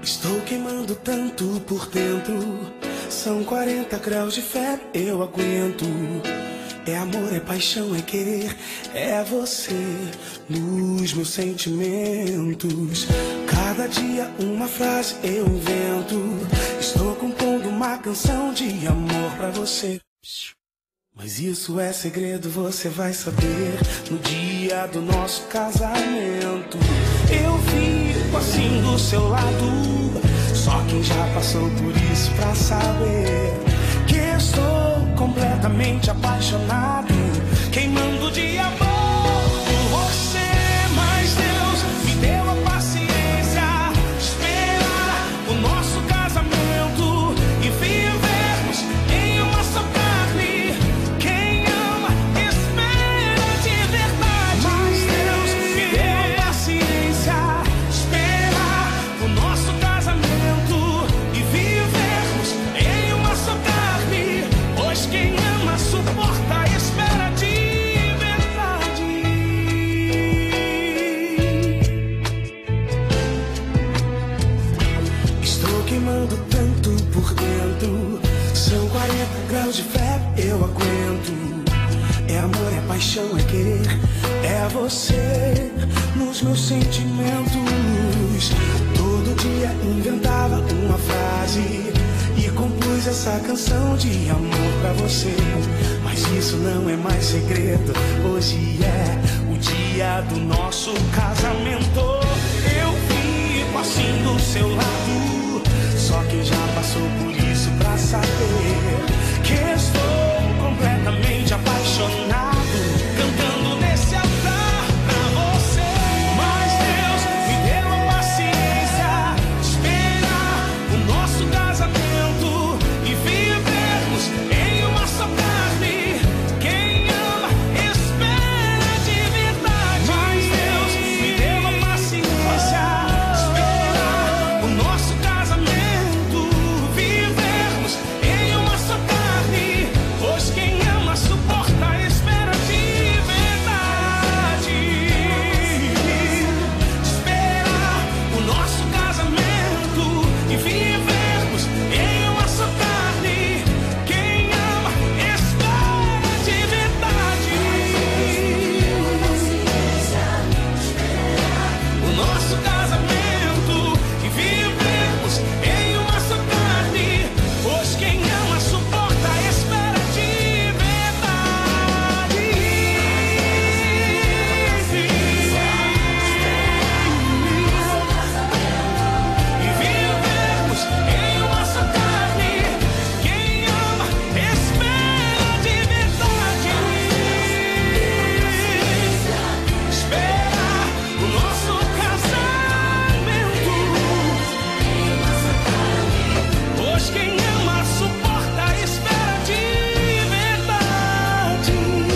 Estou queimando tanto por dentro. São 40 graus de febre, eu aguento. É amor, é paixão, é querer, é você nos meus sentimentos. Cada dia uma frase eu invento. Estou compondo uma canção de amor pra você. Mas isso é segredo, você vai saber no dia do nosso casamento. Eu fico assim do seu lado, só quem já passou por isso pra saber que estou completamente apaixonado, queimando de amor por você. Mas Deus me deu a paciência de esperar o nosso casamento e vivermos em uma só carne. Quem ama espera de verdade. Mas Deus me deu a paciência de esperar o nosso casamento e vivermos em uma só carne. Pois quem ama suporta a espera de verdade. Estou queimando tanto por dentro. São 40 graus de febre, eu aguento. É amor, é paixão, é querer, é você nos meus sentimentos. Todo dia inventava uma frase e compus essa canção de amor pra você. Mas isso não é mais segredo, hoje é o dia do nosso casamento. Eu fico assim do seu lado, só quem já passou por isso pra saber que estou completamente apaixonado, cantando nesse altar pra você. Mas Deus me deu a paciência de esperar o nosso casamento e vivermos em uma só carne. Quem ama espera de verdade. Mas Deus me deu a paciência de esperar o nosso casamento, vivermos em uma só carne. Pois quem ama suporta a espera de verdade. Esperar o nosso casamento e vivermos em uma só carne. Quem ama espera de verdade. O nosso casamento e vivermos em uma só carne. Pois quem ama suporta a espera de verdade. E vivermos em uma só carne. Quem ama espera de verdade. Espera o nosso casamento. Pois quem ama suporta a espera de verdade.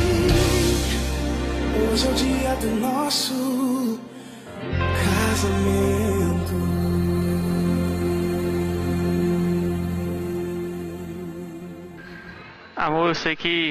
Hoje é o dia do nosso casamento. Amor, eu sei que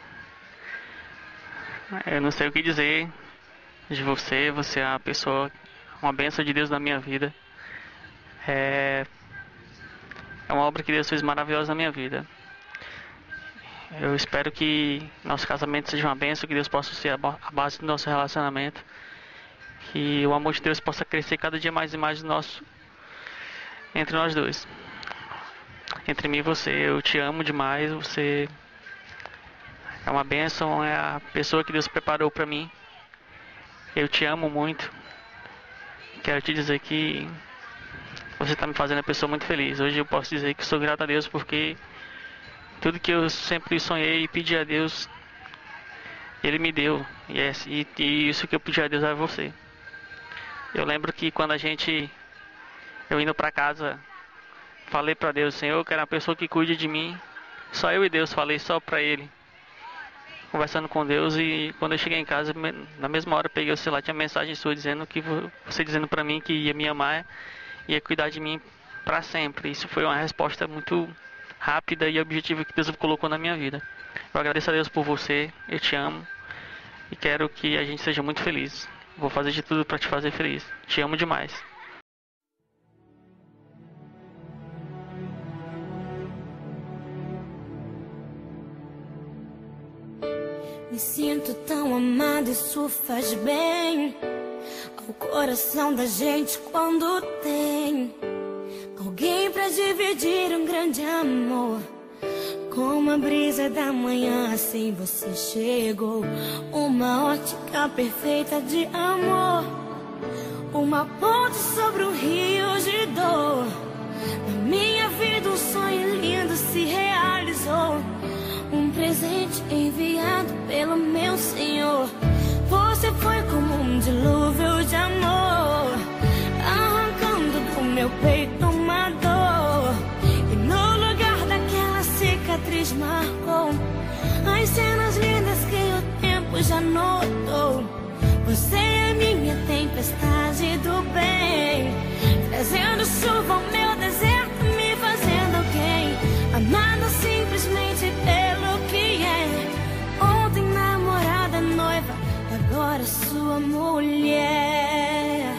eu não sei o que dizer de você. Você é uma pessoa, uma bênção de Deus na minha vida. É uma obra que Deus fez maravilhosa na minha vida. Eu espero que nosso casamento seja uma bênção, que Deus possa ser a base do nosso relacionamento, que o amor de Deus possa crescer cada dia mais e mais entre nós dois. Entre mim e você, eu te amo demais. Você é uma bênção, é a pessoa que Deus preparou para mim. Eu te amo muito. Quero te dizer que você está me fazendo uma pessoa muito feliz. Hoje eu posso dizer que sou grato a Deus porque tudo que eu sempre sonhei e pedi a Deus, Ele me deu. E isso que eu pedi a Deus é você. Eu lembro que quando eu indo para casa, falei para Deus: Senhor, eu quero uma pessoa que cuide de mim. Só eu e Deus, falei só para Ele, conversando com Deus. E quando eu cheguei em casa, na mesma hora eu peguei o celular, tinha mensagem sua dizendo que você dizendo para mim que ia me amar, ia cuidar de mim para sempre. Isso foi uma resposta muito rápida e objetiva que Deus colocou na minha vida. Eu agradeço a Deus por você, eu te amo e quero que a gente seja muito feliz. Vou fazer de tudo para te fazer feliz. Te amo demais. Me sinto tão amada, isso faz bem ao coração da gente quando tem alguém pra dividir um grande amor. Como a brisa da manhã, assim você chegou. Uma ótica perfeita de amor, uma ponte sobre um rio de dor. Na minha vida um sonho lindo se realizou, um presente enviado pelo meu Senhor. Você foi como um dilúvio de amor, arrancando do meu peito uma dor. E no lugar daquela cicatriz marcou as cenas lindas que o tempo já notou. Você é minha tempestade do bem, trazendo chuva ao meu deserto, me fazendo alguém amada simplesmente pelo que é. Ontem namorada, noiva, agora sua mulher.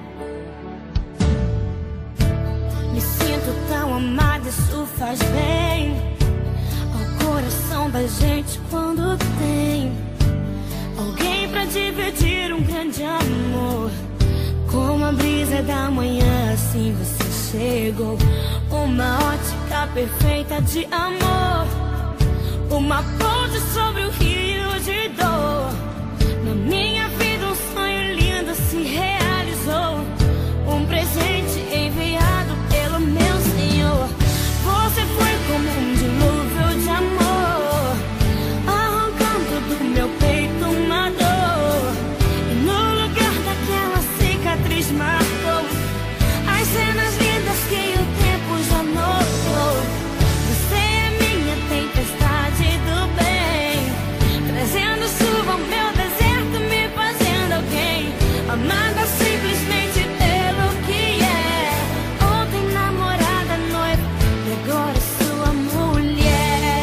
Me sinto tão amada, isso faz bem ao coração da gente quando tem alguém pra dividir um grande amor. Como a brisa da manhã, assim você chegou. Uma ótica perfeita de amor, uma ponte sobre o rio de dor. Na minha vida um sonho lindo se realizou, um presente enviado pelo meu Senhor. Você foi como um dilúvio de amor, arrancando do meu peito uma dor. E no lugar daquela cicatriz marcou as cenas lindas que o tempo já notou. Você é minha tempestade do bem, trazendo chuva ao meu deserto, me fazendo alguém amada simplesmente pelo que é. Ontem namorada, noiva, e agora sua mulher.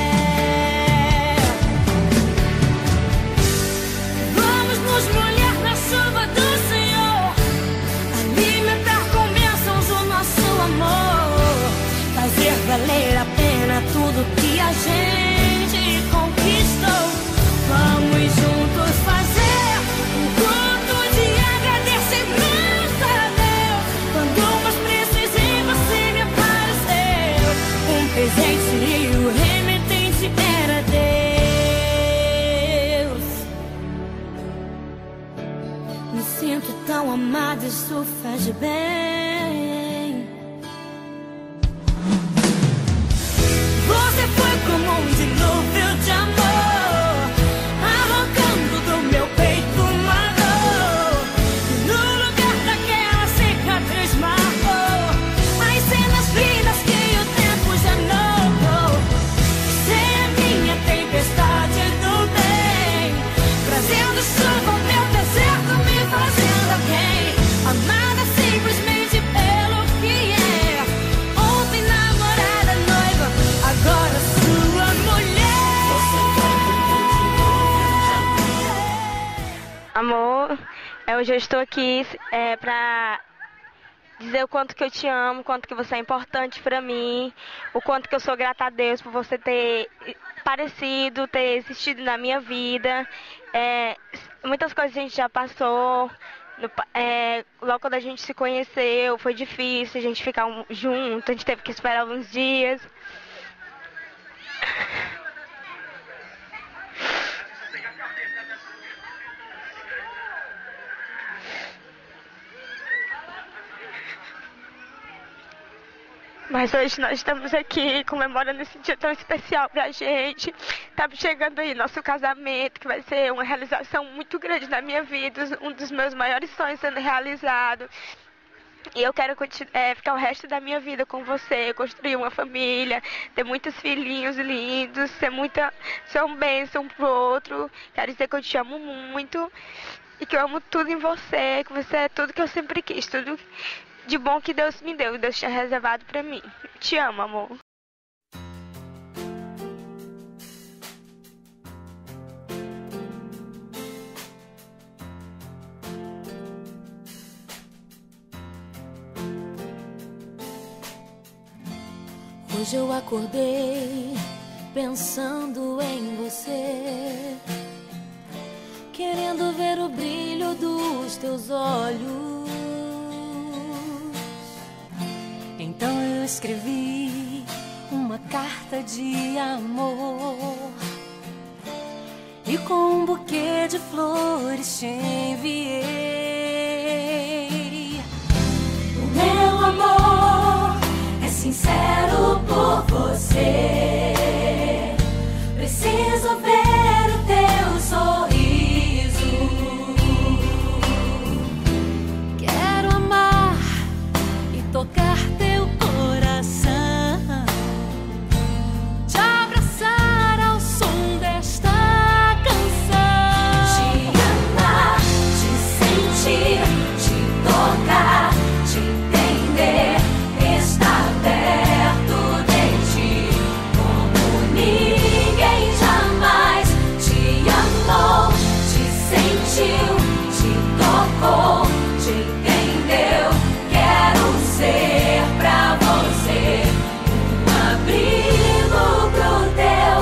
Vamos nos molhar na chuva do Senhor, alimentar com bênçãos o nosso amor, fazer valer a pena tudo que a gente conquistou. Vamos juntos fazer um culto de agradecimento a Deus. Quando mais precisei, você me apareceu, um presente e o remetente era Deus. Me sinto tão amada, isso faz bem. Você foi como um dilúvio de amor, arrancando do meu peito uma dor. E no lugar daquela cicatriz marcou as cenas lindas que o tempo já notou. Você é minha tempestade do bem, trazendo chuva ao meu deserto, me fazendo alguém amada simplesmente pelo que é. Ontem namorada, noiva, agora sua mulher. Amor, hoje eu estou aqui pra dizer o quanto que eu te amo, o quanto que você é importante pra mim, o quanto que eu sou grata a Deus por você ter aparecido, ter existido na minha vida. Muitas coisas a gente já passou. Logo quando a gente se conheceu, foi difícil a gente ficar junto, a gente teve que esperar alguns dias. Mas hoje nós estamos aqui comemorando esse dia tão especial pra gente. Tá chegando aí nosso casamento, que vai ser uma realização muito grande na minha vida, um dos meus maiores sonhos sendo realizado. E eu quero ficar o resto da minha vida com você, construir uma família, ter muitos filhinhos lindos, ser um bênção pro outro. Quero dizer que eu te amo muito e que eu amo tudo em você, que você é tudo que eu sempre quis, tudo de bom que Deus me deu, Deus tinha reservado pra mim. Te amo, amor. Hoje eu acordei pensando em você. querendo ver o brilho dos teus olhos. Então eu escrevi uma carta de amor e com um buquê de flores te enviei. O meu amor é sincero por você. Preciso ver o teu sorriso. Quero amar e tocar teu coração, te abraçar ao som desta canção. Te amar, te sentir, te tocar, te entender, estar perto de ti como ninguém jamais te amou, te sentiu, te tocou, te entendeu. Quero ser pra você um abrigo pro teu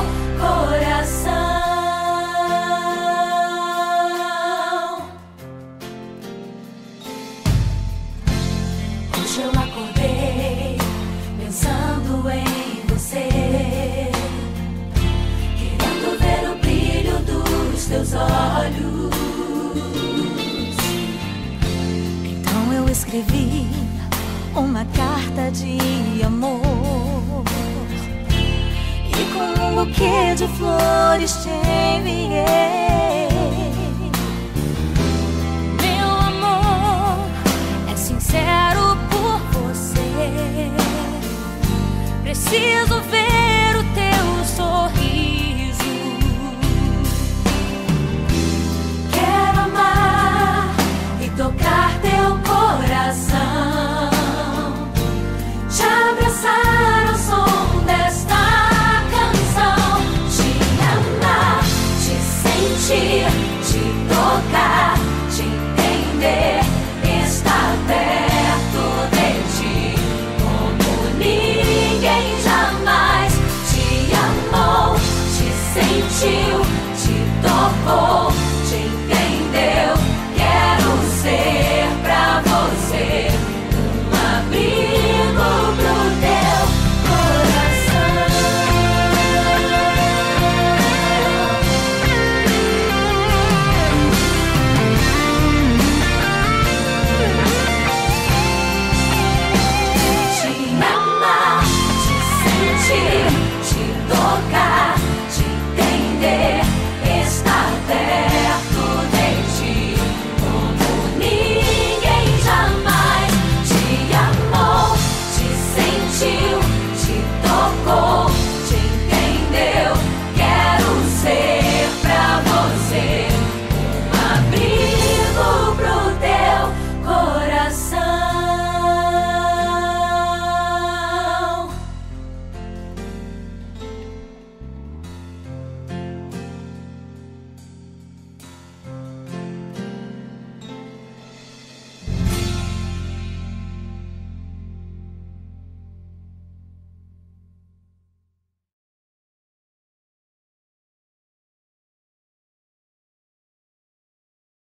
coração. Hoje eu acordei pensando em você, querendo ver o brilho dos teus olhos. Então eu escrevi uma carta de amor e com um buquê de flores te enviei. Meu amor é sincero por você. Preciso ver